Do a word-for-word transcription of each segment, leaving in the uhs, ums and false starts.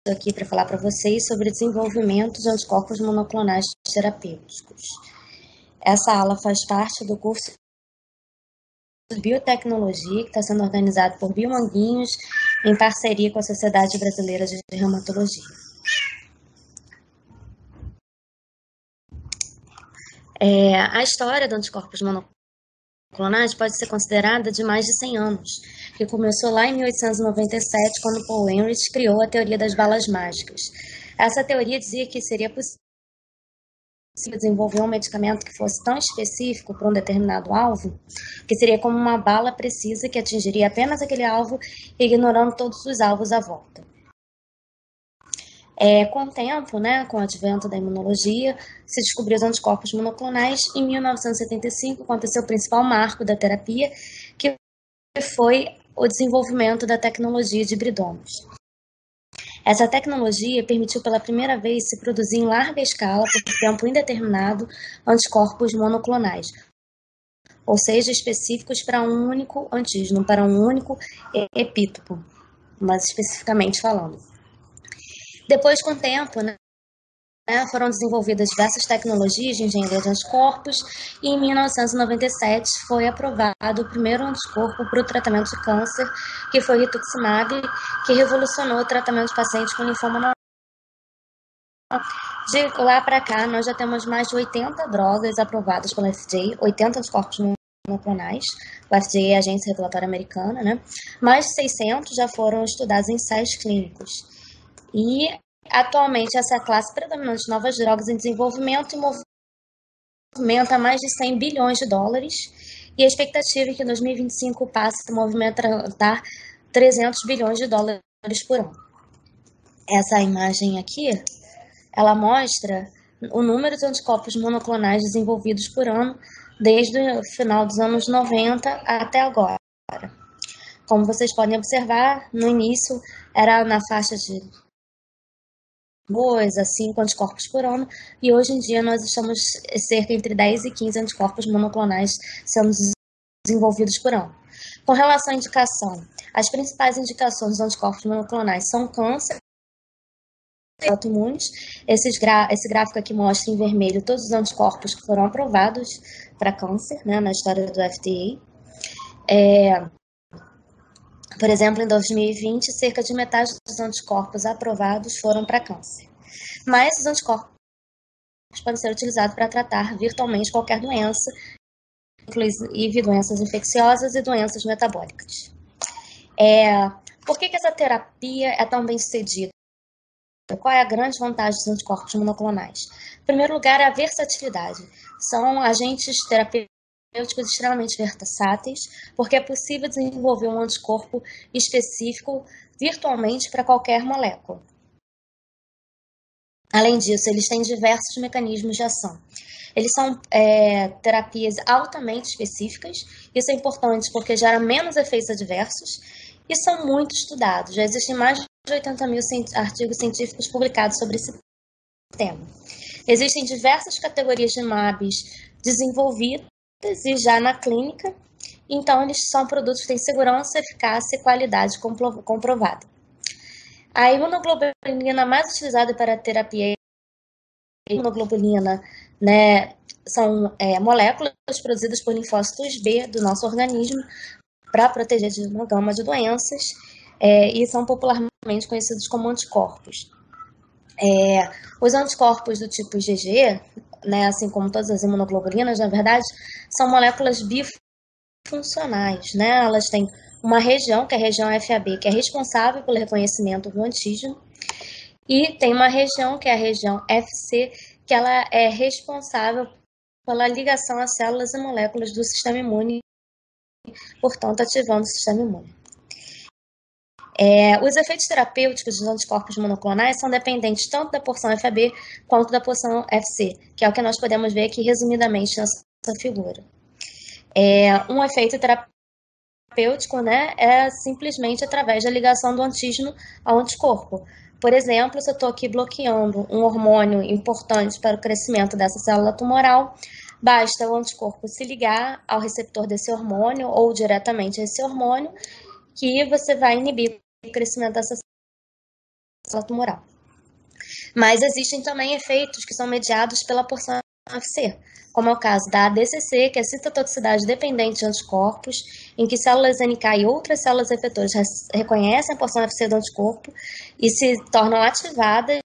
aqui para falar para vocês sobre o desenvolvimento de anticorpos monoclonais terapêuticos. Essa aula faz parte do curso de Biotecnologia, que está sendo organizado por Biomanguinhos, em parceria com a Sociedade Brasileira de Reumatologia. É, a história dos anticorpos monoclonais pode ser considerada de mais de cem anos, que começou lá em mil oitocentos e noventa e sete, quando Paul Ehrlich criou a teoria das balas mágicas. Essa teoria dizia que seria possível desenvolver um medicamento que fosse tão específico para um determinado alvo, que seria como uma bala precisa que atingiria apenas aquele alvo, ignorando todos os alvos à volta. É, com o tempo, né, com o advento da imunologia, se descobriu os anticorpos monoclonais. Em mil novecentos e setenta e cinco, aconteceu o principal marco da terapia, que foi o desenvolvimento da tecnologia de hibridômios. Essa tecnologia permitiu pela primeira vez se produzir em larga escala, por tempo indeterminado, anticorpos monoclonais, ou seja, específicos para um único antígeno, para um único epítopo, mas especificamente falando. Depois, com o tempo, né, foram desenvolvidas diversas tecnologias de engenharia de anticorpos e em mil novecentos e noventa e sete foi aprovado o primeiro anticorpo para o tratamento de câncer, que foi o rituximab, que revolucionou o tratamento de pacientes com linfoma não. De lá para cá, nós já temos mais de oitenta drogas aprovadas pela F D A, oitenta anticorpos monoclonais. O F D A é a agência regulatória americana, né? Mais de seiscentos já foram estudados em ensaios clínicos. E, atualmente, essa classe predominante de novas drogas em desenvolvimento movimenta mais de cem bilhões de dólares. E a expectativa é que em dois mil e vinte e cinco passe a movimentar trezentos bilhões de dólares por ano. Essa imagem aqui, ela mostra o número de anticorpos monoclonais desenvolvidos por ano desde o final dos anos noventa até agora. Como vocês podem observar, no início era na faixa de dois a cinco anticorpos por ano, e hoje em dia nós estamos cerca entre dez e quinze anticorpos monoclonais sendo desenvolvidos por ano. Com relação à indicação, as principais indicações dos anticorpos monoclonais são câncer e autoimunes. Esses gra esse gráfico aqui mostra em vermelho todos os anticorpos que foram aprovados para câncer, né, na história do F D A. É, Por exemplo, em dois mil e vinte, cerca de metade dos anticorpos aprovados foram para câncer. Mas os anticorpos podem ser utilizados para tratar virtualmente qualquer doença, inclusive doenças infecciosas e doenças metabólicas. É, por que que essa terapia é tão bem sucedida? Qual é a grande vantagem dos anticorpos monoclonais? Em primeiro lugar, é a versatilidade. São agentes terapêuticos extremamente versáteis, porque é possível desenvolver um anticorpo específico virtualmente para qualquer molécula. Além disso, eles têm diversos mecanismos de ação. Eles são é, terapias altamente específicas. Isso é importante porque gera menos efeitos adversos e são muito estudados. Já existem mais de oitenta mil artigos científicos publicados sobre esse tema. Existem diversas categorias de mAbs desenvolvidas e já na clínica, então eles são produtos que têm segurança, eficácia e qualidade comprovada. A imunoglobulina mais utilizada para a terapia é a imunoglobulina, né, são é, moléculas produzidas por linfócitos B do nosso organismo para proteger de uma gama de doenças é, e são popularmente conhecidos como anticorpos. É, os anticorpos do tipo I G G, né, assim como todas as imunoglobulinas, na verdade, são moléculas bifuncionais, né? Elas têm uma região, que é a região F A B, que é responsável pelo reconhecimento do antígeno, e tem uma região, que é a região F C, que ela é responsável pela ligação às células e moléculas do sistema imune, portanto, ativando o sistema imune. É, os efeitos terapêuticos dos anticorpos monoclonais são dependentes tanto da porção F A B quanto da porção F C, que é o que nós podemos ver aqui resumidamente nessa figura. É, um efeito terapêutico, né, é simplesmente através da ligação do antígeno ao anticorpo. Por exemplo, se eu estou aqui bloqueando um hormônio importante para o crescimento dessa célula tumoral, basta o anticorpo se ligar ao receptor desse hormônio ou diretamente a esse hormônio, que você vai inibir o crescimento dessa célula tumoral. Mas existem também efeitos que são mediados pela porção F C, como é o caso da A D C C, que é a citotoxicidade dependente de anticorpos, em que células N K e outras células efetoras reconhecem a porção F C do anticorpo e se tornam ativadas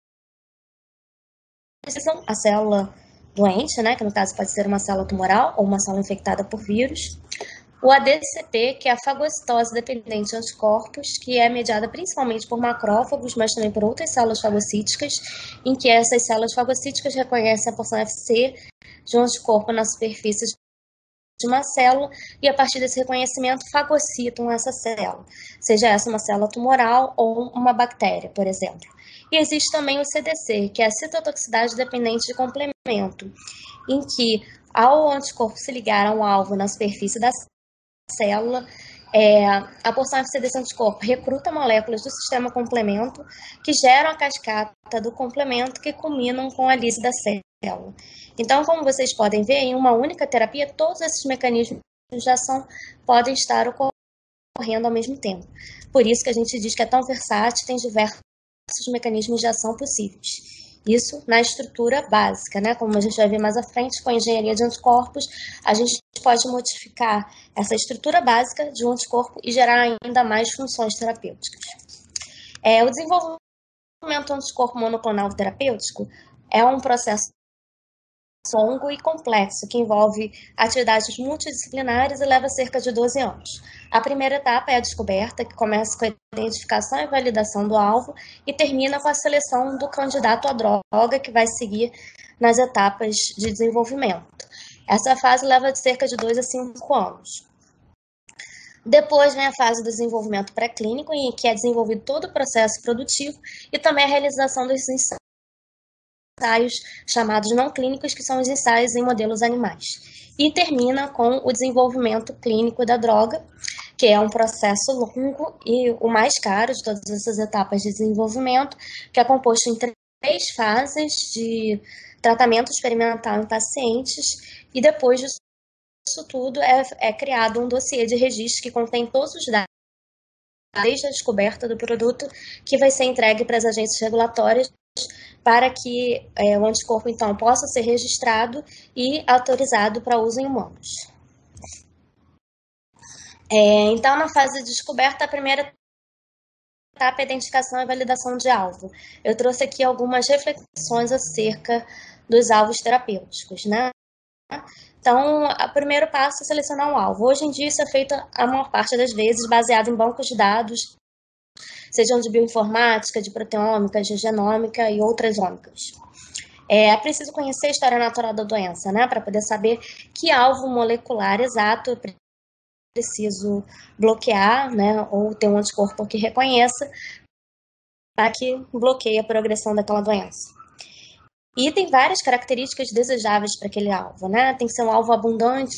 a célula doente, né, que no caso pode ser uma célula tumoral ou uma célula infectada por vírus. O A D C P, que é a fagocitose dependente de anticorpos, que é mediada principalmente por macrófagos, mas também por outras células fagocíticas, em que essas células fagocíticas reconhecem a porção F C de um anticorpo na superfície de uma célula e, a partir desse reconhecimento, fagocitam essa célula, seja essa uma célula tumoral ou uma bactéria, por exemplo. E existe também o C D C, que é a citotoxicidade dependente de complemento, em que, ao anticorpo se ligar a um alvo na superfície da célula, é, a porção F C desse anticorpo recruta moléculas do sistema complemento que geram a cascata do complemento que culminam com a lise da célula. Então, como vocês podem ver, em uma única terapia, todos esses mecanismos de ação podem estar ocorrendo ao mesmo tempo. Por isso que a gente diz que é tão versátil, tem diversos mecanismos de ação possíveis. Isso na estrutura básica, né? Como a gente vai ver mais à frente, com a engenharia de anticorpos, a gente pode modificar essa estrutura básica de um anticorpo e gerar ainda mais funções terapêuticas. É, o desenvolvimento do anticorpo monoclonal terapêutico é um processo longo e complexo, que envolve atividades multidisciplinares e leva cerca de doze anos. A primeira etapa é a descoberta, que começa com a identificação e validação do alvo e termina com a seleção do candidato à droga, que vai seguir nas etapas de desenvolvimento. Essa fase leva de cerca de dois a cinco anos. Depois vem a fase do desenvolvimento pré-clínico, em que é desenvolvido todo o processo produtivo e também a realização dos ensaios ensaios chamados não clínicos, que são os ensaios em modelos animais. E termina com o desenvolvimento clínico da droga, que é um processo longo e o mais caro de todas essas etapas de desenvolvimento, que é composto em três fases de tratamento experimental em pacientes, e depois disso tudo é, é criado um dossiê de registro que contém todos os dados, desde a descoberta do produto, que vai ser entregue para as agências regulatórias para que é, o anticorpo, então, possa ser registrado e autorizado para uso em humanos. É, então, na fase de descoberta, a primeira etapa é a identificação e validação de alvo. Eu trouxe aqui algumas reflexões acerca dos alvos terapêuticos, né? Então, o primeiro passo é selecionar um alvo. Hoje em dia, isso é feito a maior parte das vezes baseado em bancos de dados, sejam de bioinformática, de proteômica, de genômica e outras ômicas. É preciso conhecer a história natural da doença, né, para poder saber que alvo molecular exato é preciso bloquear, né, ou ter um anticorpo que reconheça, para que bloqueie a progressão daquela doença. E tem várias características desejáveis para aquele alvo, né? Tem que ser um alvo abundante.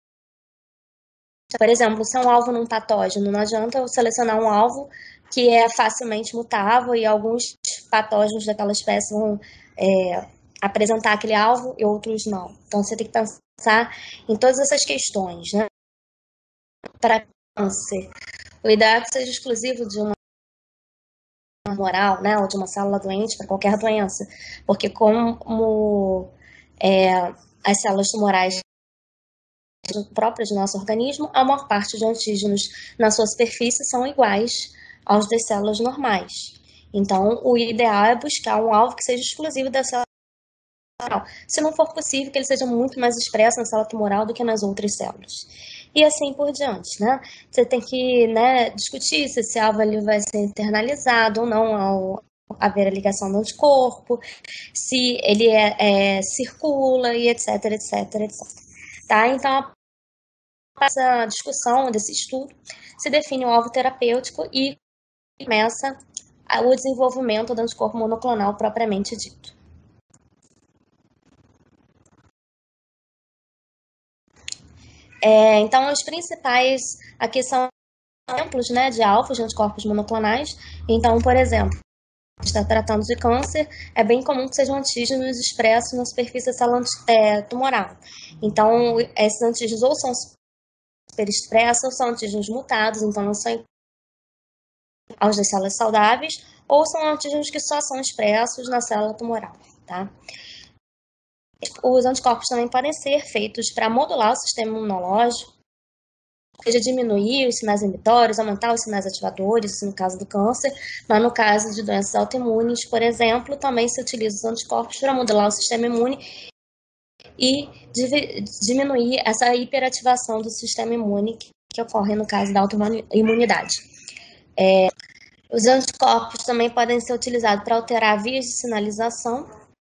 Por exemplo, se é um alvo num patógeno, não adianta eu selecionar um alvo que é facilmente mutável e alguns patógenos daquela espécie vão é, apresentar aquele alvo e outros não. Então, você tem que pensar em todas essas questões, né? Para câncer, o ideal é que seja exclusivo de uma tumoral, né, ou de uma célula doente para qualquer doença, porque como é, as células tumorais próprias do nosso organismo, a maior parte de antígenos na sua superfície são iguais aos das células normais. Então, o ideal é buscar um alvo que seja exclusivo da célula tumoral. Se não for possível, que ele seja muito mais expresso na célula tumoral do que nas outras células. E assim por diante, né? Você tem que, né, discutir se esse alvo ali vai ser internalizado ou não ao haver a ligação do anticorpo, se ele é, é, circula e etc, etc, etcétera. Tá? Então, essa discussão desse estudo se define o alvo terapêutico e começa o desenvolvimento do anticorpo monoclonal propriamente dito. É, então, os principais aqui são exemplos, né, de alvos de anticorpos monoclonais. Então, por exemplo, está tratando de câncer, é bem comum que sejam antígenos expressos na superfície da célula é, tumoral. Então, esses antígenos ou são superexpressos ou são antígenos mutados, então não são aos das células saudáveis, ou são antígenos que só são expressos na célula tumoral, tá? Os anticorpos também podem ser feitos para modular o sistema imunológico, ou seja, diminuir os sinais inibitórios, aumentar os sinais ativadores, no caso do câncer, mas no caso de doenças autoimunes, por exemplo, também se utiliza os anticorpos para modular o sistema imune e diminuir essa hiperativação do sistema imune que, que ocorre no caso da autoimunidade. É, os anticorpos também podem ser utilizados para alterar vias de sinalização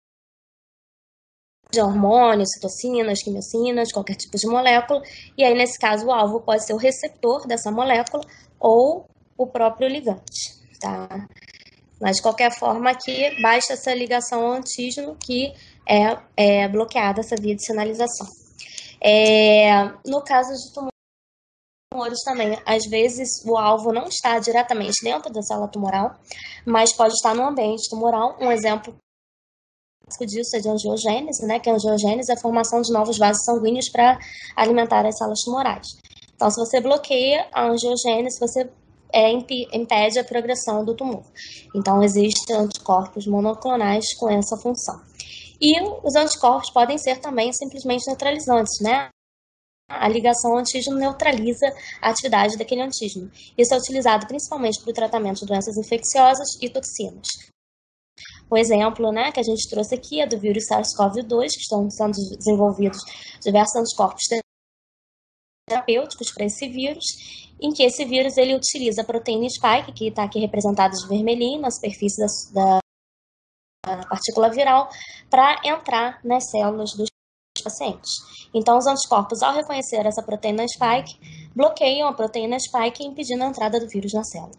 de hormônios, citocinas, quimiocinas, qualquer tipo de molécula, e aí nesse caso o alvo pode ser o receptor dessa molécula ou o próprio ligante, tá? Mas de qualquer forma aqui basta essa ligação ao antígeno que é, é bloqueada essa via de sinalização. É, no caso de tumores também, às vezes o alvo não está diretamente dentro da célula tumoral, mas pode estar no ambiente tumoral. Um exemplo disso é de angiogênese, né, que a angiogênese é a formação de novos vasos sanguíneos para alimentar as células tumorais. Então, se você bloqueia a angiogênese, você é, impede a progressão do tumor. Então, existem anticorpos monoclonais com essa função. E os anticorpos podem ser também simplesmente neutralizantes, né? A ligação ao antígeno neutraliza a atividade daquele antígeno. Isso é utilizado principalmente para o tratamento de doenças infecciosas e toxinas. O exemplo, né, que a gente trouxe aqui é do vírus SARS-CoV dois, que estão sendo desenvolvidos diversos anticorpos terapêuticos para esse vírus, em que esse vírus ele utiliza a proteína spike, que está aqui representada de vermelhinho na superfície da, da partícula viral, para entrar nas células dos pacientes. Então, os anticorpos, ao reconhecer essa proteína spike, bloqueiam a proteína spike, impedindo a entrada do vírus na célula.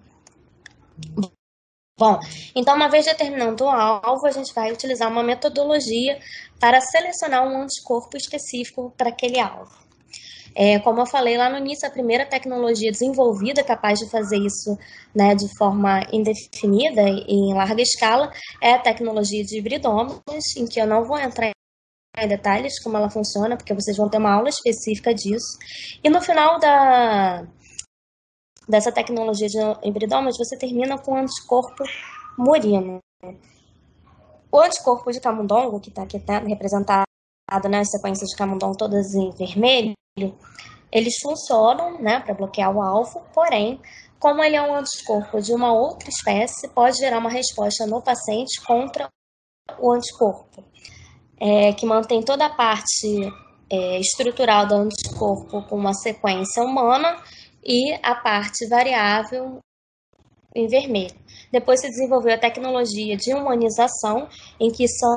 Bom, então, uma vez determinando o alvo, a gente vai utilizar uma metodologia para selecionar um anticorpo específico para aquele alvo. É, como eu falei lá no início, a primeira tecnologia desenvolvida capaz de fazer isso, né, de forma indefinida e em larga escala é a tecnologia de hibridomas, em que eu não vou entrar em detalhes como ela funciona, porque vocês vão ter uma aula específica disso. E no final da... dessa tecnologia de hibridomas, você termina com o anticorpo murino. O anticorpo de camundongo, que está aqui tá, representado nas sequências de camundongo todas em vermelho, eles funcionam, né, para bloquear o alvo, porém, como ele é um anticorpo de uma outra espécie, pode gerar uma resposta no paciente contra o anticorpo, é, que mantém toda a parte é, estrutural do anticorpo com uma sequência humana e a parte variável em vermelho. Depois se desenvolveu a tecnologia de humanização, em que são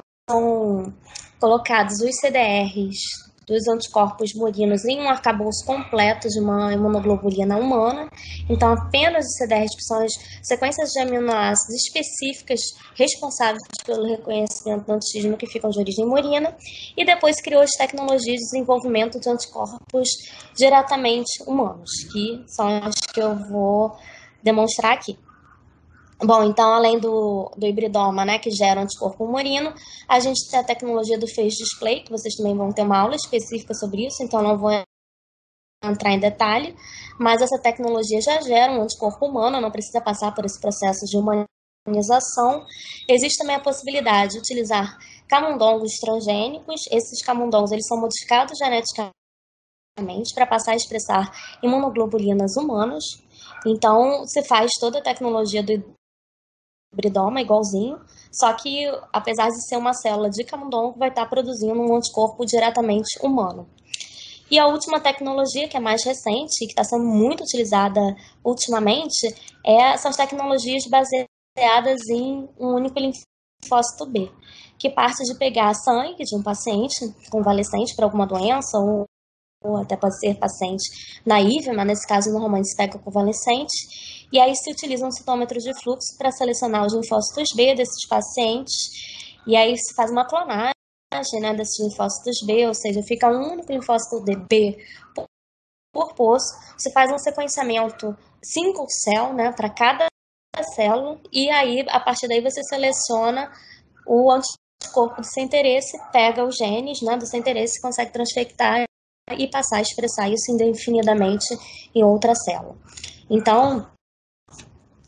colocados os C D Rs dos anticorpos murinos em um arcabouço completo de uma imunoglobulina humana. Então, apenas os C D Rs, que são as sequências de aminoácidos específicas responsáveis pelo reconhecimento do antígeno que ficam de origem murina. E depois criou as tecnologias de desenvolvimento de anticorpos diretamente humanos, que são as que eu vou demonstrar aqui. Bom, então, além do, do hibridoma, né, que gera anticorpo murino, a gente tem a tecnologia do phage display, que vocês também vão ter uma aula específica sobre isso, então não vou entrar em detalhe, mas essa tecnologia já gera um anticorpo humano, não precisa passar por esse processo de humanização. Existe também a possibilidade de utilizar camundongos transgênicos. Esses camundongos eles são modificados geneticamente para passar a expressar imunoglobulinas humanas. Então, se faz toda a tecnologia do hibridoma igualzinho, só que, apesar de ser uma célula de camundongo, vai estar produzindo um anticorpo diretamente humano. E a última tecnologia, que é mais recente e que está sendo muito utilizada ultimamente, é, são as tecnologias baseadas em um único linfócito B, que parte de pegar sangue de um paciente convalescente para alguma doença, ou, ou até pode ser paciente naive, mas nesse caso normalmente se pega convalescente, e aí se utiliza um citômetro de fluxo para selecionar os linfócitos B desses pacientes, e aí se faz uma clonagem, né, desses linfócitos B, ou seja, fica um único linfócito B por, por poço, você faz um sequenciamento single cell, né, para cada célula, e aí, a partir daí, você seleciona o anticorpo do seu interesse, pega os genes, né, do seu interesse, consegue transfectar e passar a expressar isso indefinidamente em outra célula. Então,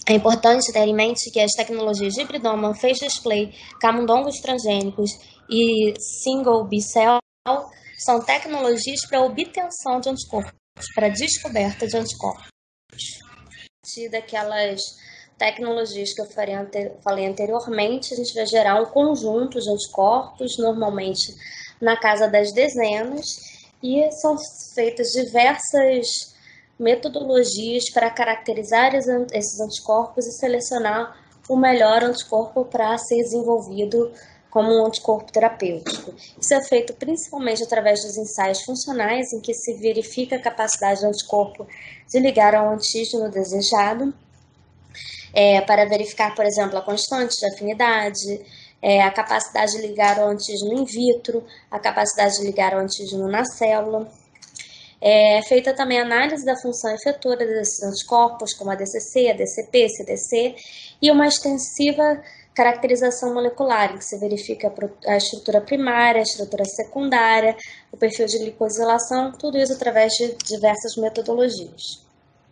É importante ter em mente que as tecnologias de hibridoma, phage display, camundongos transgênicos e single B-cell são tecnologias para obtenção de anticorpos, para descoberta de anticorpos. Daquelas tecnologias que eu falei anteriormente, a gente vai gerar um conjunto de anticorpos, normalmente na casa das dezenas, e são feitas diversas metodologias para caracterizar esses anticorpos e selecionar o melhor anticorpo para ser desenvolvido como um anticorpo terapêutico. Isso é feito principalmente através dos ensaios funcionais, em que se verifica a capacidade do anticorpo de ligar ao antígeno desejado, é, para verificar, por exemplo, a constante de afinidade, é, a capacidade de ligar ao antígeno in vitro, a capacidade de ligar ao antígeno na célula. É feita também a análise da função efetora desses anticorpos, como a D C C, a D C P, C D C, e uma extensiva caracterização molecular, em que se verifica a estrutura primária, a estrutura secundária, o perfil de glicosilação, tudo isso através de diversas metodologias.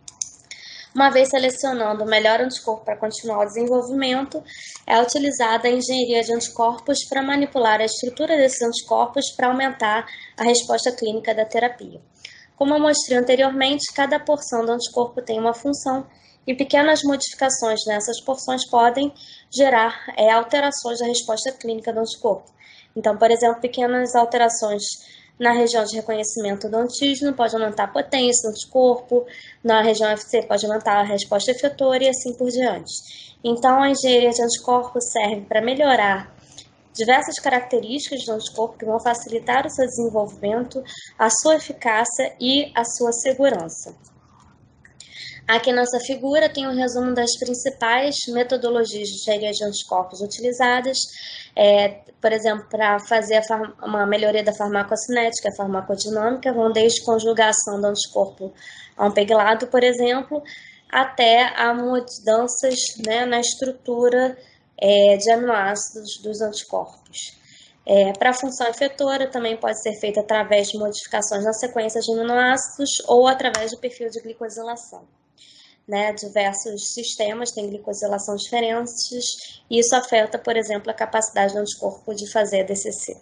Uma vez selecionando o melhor anticorpo para continuar o desenvolvimento, é utilizada a engenharia de anticorpos para manipular a estrutura desses anticorpos para aumentar a resposta clínica da terapia. Como eu mostrei anteriormente, cada porção do anticorpo tem uma função e pequenas modificações nessas porções podem gerar é, alterações da resposta clínica do anticorpo. Então, por exemplo, pequenas alterações na região de reconhecimento do antígeno pode aumentar a potência do anticorpo, na região F C pode aumentar a resposta efetora e assim por diante. Então, a engenharia de anticorpos serve para melhorar diversas características do anticorpo que vão facilitar o seu desenvolvimento, a sua eficácia e a sua segurança. Aqui nessa figura tem um resumo das principais metodologias de engenharia de anticorpos utilizadas, é, por exemplo, para fazer a uma melhoria da farmacocinética, a farmacodinâmica, vão desde conjugação do anticorpo a um peglado, por exemplo, até a mudanças, né, na estrutura É, de aminoácidos dos anticorpos. É, para a função efetora, também pode ser feita através de modificações na sequência de aminoácidos ou através do perfil de glicosilação. Né, diversos sistemas têm glicosilação diferentes e isso afeta, por exemplo, a capacidade do anticorpo de fazer a D C C.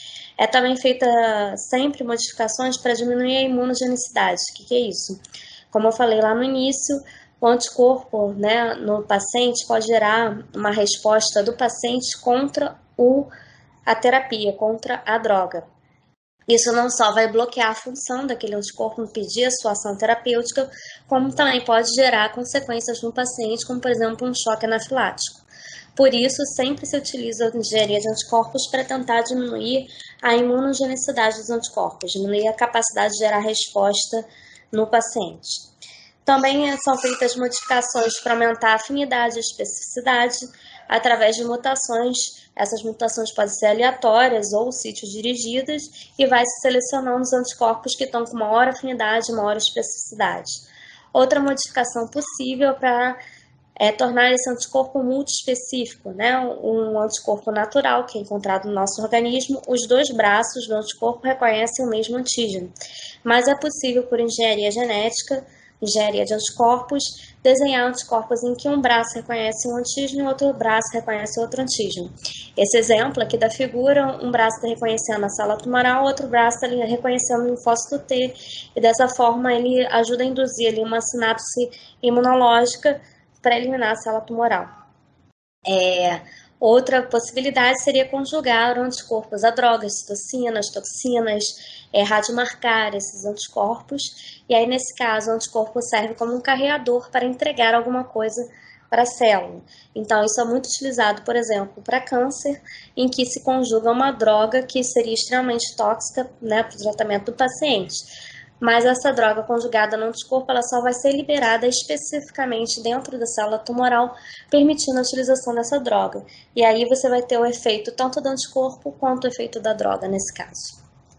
É também feita sempre modificações para diminuir a imunogenicidade. O que, que é isso? Como eu falei lá no início, o anticorpo, né, no paciente pode gerar uma resposta do paciente contra o, a terapia, contra a droga. Isso não só vai bloquear a função daquele anticorpo, impedir a sua ação terapêutica, como também pode gerar consequências no paciente, como por exemplo um choque anafilático. Por isso, sempre se utiliza a engenharia de anticorpos para tentar diminuir a imunogenicidade dos anticorpos, diminuir a capacidade de gerar resposta no paciente. Também são feitas modificações para aumentar a afinidade e especificidade através de mutações. Essas mutações podem ser aleatórias ou sítio-dirigidas e vai se selecionando os anticorpos que estão com maior afinidade e maior especificidade. Outra modificação possível para é, tornar esse anticorpo multiespecífico, né? Um anticorpo natural que é encontrado no nosso organismo, os dois braços do anticorpo reconhecem o mesmo antígeno, mas é possível por engenharia genética, engenharia de anticorpos, desenhar anticorpos em que um braço reconhece um antígeno e outro braço reconhece outro antígeno. Esse exemplo aqui da figura, um braço está reconhecendo a célula tumoral, outro braço está reconhecendo o linfócito T, e dessa forma ele ajuda a induzir ali uma sinapse imunológica para eliminar a célula tumoral. É, outra possibilidade seria conjugar anticorpos a drogas, citocinas, toxinas, é, radiomarcar esses anticorpos, e aí nesse caso o anticorpo serve como um carreador para entregar alguma coisa para a célula. Então isso é muito utilizado, por exemplo, para câncer, em que se conjuga uma droga que seria extremamente tóxica, né, para o tratamento do paciente. Mas essa droga conjugada no anticorpo ela só vai ser liberada especificamente dentro da célula tumoral, permitindo a utilização dessa droga. E aí você vai ter o efeito tanto do anticorpo quanto o efeito da droga nesse caso.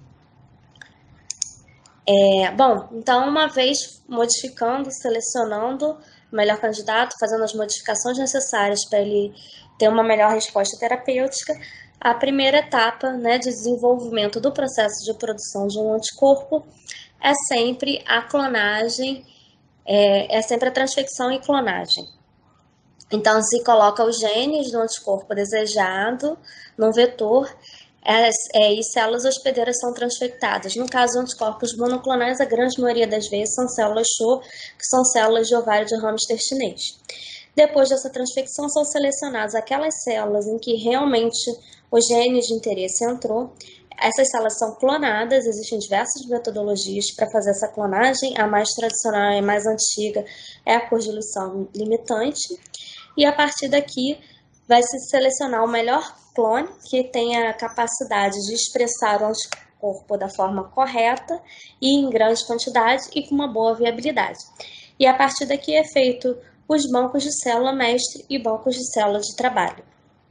É, bom, então uma vez modificando, selecionando o melhor candidato, fazendo as modificações necessárias para ele ter uma melhor resposta terapêutica, a primeira etapa, né, de desenvolvimento do processo de produção de um anticorpo é sempre a clonagem, é, é sempre a transfecção e clonagem. Então, se coloca os genes do anticorpo desejado no vetor, é, é, e células hospedeiras são transfectadas. No caso, anticorpos monoclonais, a grande maioria das vezes são células CHO, que são células de ovário de hamster chinês. Depois dessa transfecção, são selecionadas aquelas células em que realmente o gene de interesse entrou. Essas células são clonadas, existem diversas metodologias para fazer essa clonagem. A mais tradicional e mais antiga é a por diluição limitante. E a partir daqui vai se selecionar o melhor clone que tenha a capacidade de expressar o anticorpo da forma correta e em grande quantidade e com uma boa viabilidade. E a partir daqui é feito os bancos de célula mestre e bancos de célula de trabalho.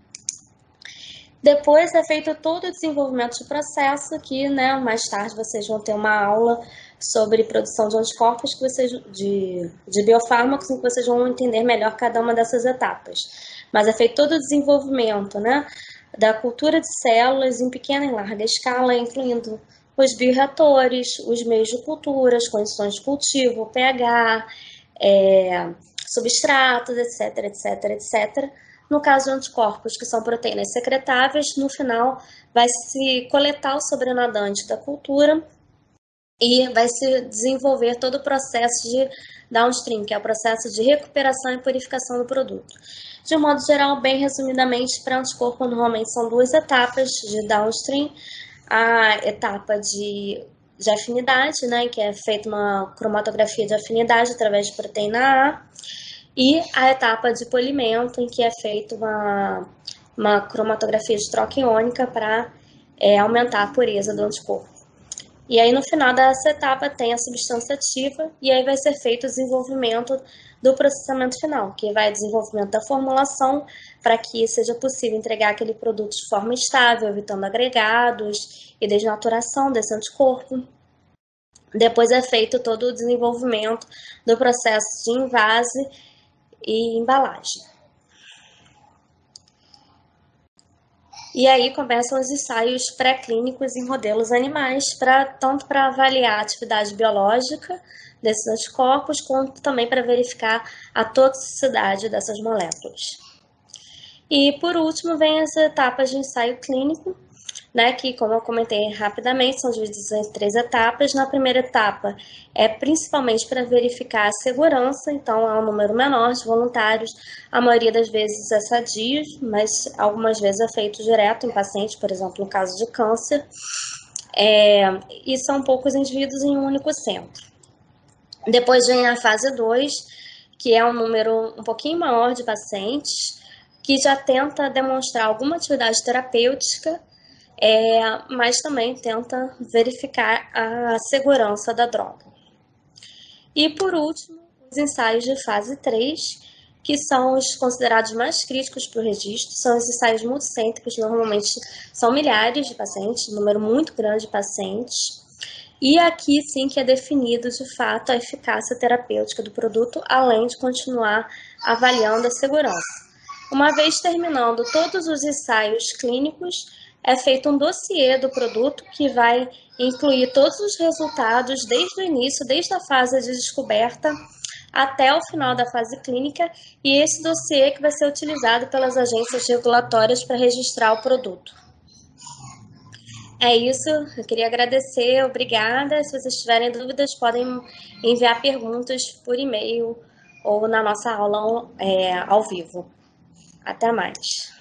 Depois é feito todo o desenvolvimento de processo, que né, mais tarde vocês vão ter uma aula sobre produção de anticorpos, que vocês, de, de biofármacos, em que vocês vão entender melhor cada uma dessas etapas. Mas é feito todo o desenvolvimento né, da cultura de células em pequena e larga escala, incluindo os bioreatores, os meios de cultura, as condições de cultivo, pH, é, substratos, etc, etc, etcétera. No caso de anticorpos, que são proteínas secretáveis, no final vai se coletar o sobrenadante da cultura e vai se desenvolver todo o processo de downstream, que é o processo de recuperação e purificação do produto. De um modo geral, bem resumidamente, para anticorpo normalmente são duas etapas de downstream. A etapa de, de afinidade, né, que é feita uma cromatografia de afinidade através de proteína A, e a etapa de polimento, em que é feita uma, uma cromatografia de troca iônica para é, aumentar a pureza do anticorpo. E aí, no final dessa etapa, tem a substância ativa, e aí vai ser feito o desenvolvimento do processamento final, que vai desenvolvimento da formulação para que seja possível entregar aquele produto de forma estável, evitando agregados e desnaturação desse anticorpo. Depois é feito todo o desenvolvimento do processo de invase e embalagem. E aí começam os ensaios pré-clínicos em modelos animais, pra, tanto para avaliar a atividade biológica desses anticorpos, quanto também para verificar a toxicidade dessas moléculas. E por último vem as etapas de ensaio clínico, né, que, como eu comentei rapidamente, são divididas em três etapas. Na primeira etapa é principalmente para verificar a segurança, então é um número menor de voluntários, a maioria das vezes é sadio, mas algumas vezes é feito direto em paciente, por exemplo, no caso de câncer, é, e são poucos indivíduos em um único centro. Depois vem a fase dois, que é um número um pouquinho maior de pacientes, que já tenta demonstrar alguma atividade terapêutica, É, mas também tenta verificar a segurança da droga. E, por último, os ensaios de fase três, que são os considerados mais críticos para o registro, são os ensaios multicêntricos, normalmente são milhares de pacientes, um número muito grande de pacientes, e aqui sim que é definido de fato a eficácia terapêutica do produto, além de continuar avaliando a segurança. Uma vez terminando todos os ensaios clínicos, é feito um dossiê do produto que vai incluir todos os resultados desde o início, desde a fase de descoberta até o final da fase clínica, e esse dossiê que vai ser utilizado pelas agências regulatórias para registrar o produto. É isso, eu queria agradecer, obrigada. Se vocês tiverem dúvidas, podem enviar perguntas por e-mail ou na nossa aula é, ao vivo. Até mais.